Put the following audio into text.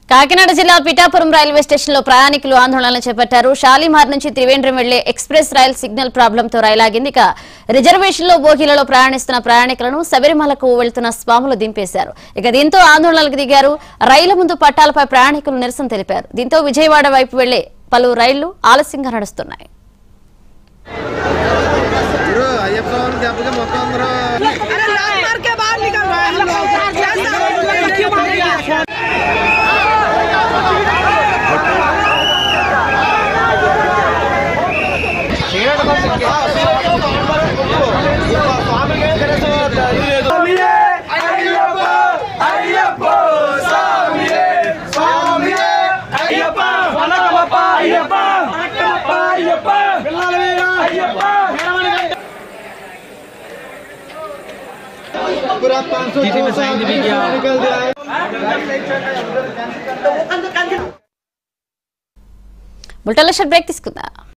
కాకినాడ జిల్లా Pithapuram railway station లో ప్రయాణికులు ఆందోళనలు చేపట్టారు. షాలిమార్ నుంచి త్రివేంద్రం వెళ్లే ఎక్స్ప్రెస్ రైల్ సిగ్నల్ ప్రాబ్లంతో రైలు ఆగింది. ఇక రిజర్వేషన్ లో బోగీలలో ప్రయాణిస్తున్న ప్రయాణికులను శబరిమలకు వెళ్తున్న స్వాములు దింపేశారు. ఇక దీంతో ఆందోళనలకు దిగారు. రైలు ముందు పట్టాలపై ప్రయాణికులు నిరసన తెలిపారు. దీంతో విజయవాడ వైపు వెళ్లే పలు రైళ్లు ఆలస్యంగా నడుస్తున్నాయి. బుల్టెన్ బ్రేక్ తీసుకుందా.